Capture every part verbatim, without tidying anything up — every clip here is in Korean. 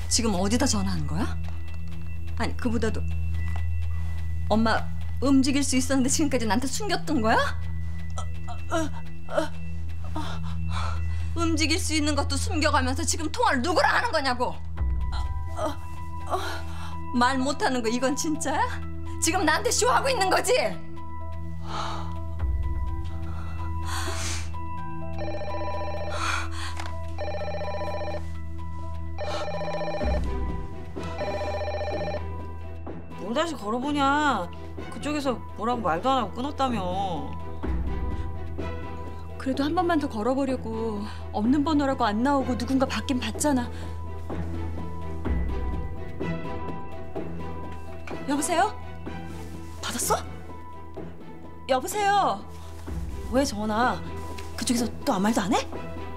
지금 어디다 전화한 거야? 아니 그보다도 엄마 움직일 수 있었는데 지금까지 나한테 숨겼던 거야? 움직일 수 있는 것도 숨겨가면서 지금 통화를 누구랑 하는 거냐고? 말 못하는 거 이건 진짜야? 지금 나한테 쇼하고 있는 거지? 뭘 다시 걸어보냐. 그쪽에서 뭐라고 말도 안 하고 끊었다며. 그래도 한 번만 더 걸어보려고. 없는 번호라고 안 나오고 누군가 받긴 받잖아. 여보세요? 받았어? 여보세요? 왜 전화? 그쪽에서 또 아무 말도 안 해?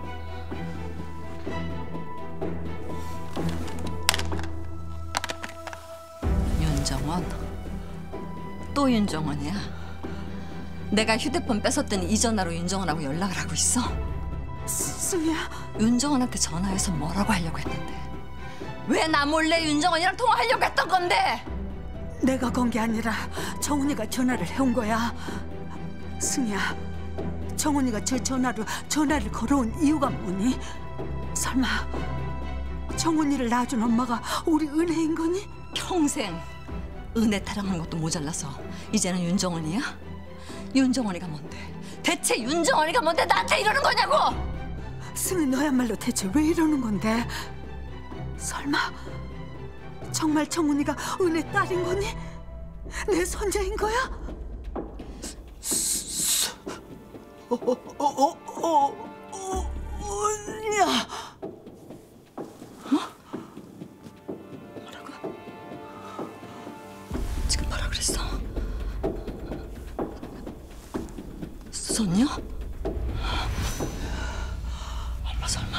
윤정원? 또 윤정원이야? 내가 휴대폰 뺏었더니 이 전화로 윤정원하고 연락을 하고 있어? 승희야. 윤정원한테 전화해서 뭐라고 하려고 했는데 왜 나 몰래 윤정원이랑 통화하려고 했던 건데? 내가 건 게 아니라 정훈이가 전화를 해온 거야. 승희야, 정훈이가 저 전화로 전화를 걸어온 이유가 뭐니? 설마 정훈이를 낳아준 엄마가 우리 은혜인 거니? 평생 은혜 타령한 것도 모자라서 이제는 윤정원이야? 윤정원이가 뭔데? 대체 윤정원이가 뭔데 나한테 이러는 거냐고! 승희, 너야말로 대체 왜 이러는 건데? 설마 정말 정훈이가 은혜 딸인 거니? 내 손자인 거야? 어, 어, 어, 어, 어, 어, 야. 뭐라고? 지금 뭐라 그랬어? 손녀? 엄마 설마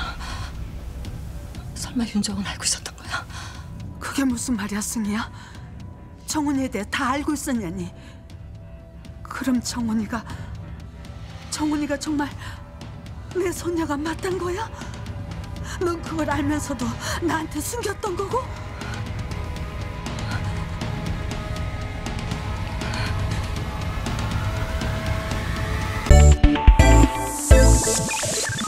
설마 윤정은 알고 있었던 거야? 그게 무슨 말이야, 승희야? 정훈이에 대해 다 알고 있었냐니? 그럼 정훈이가 정훈이가 정말 내 손녀가 맞단 거야? 넌 그걸 알면서도 나한테 숨겼던 거고?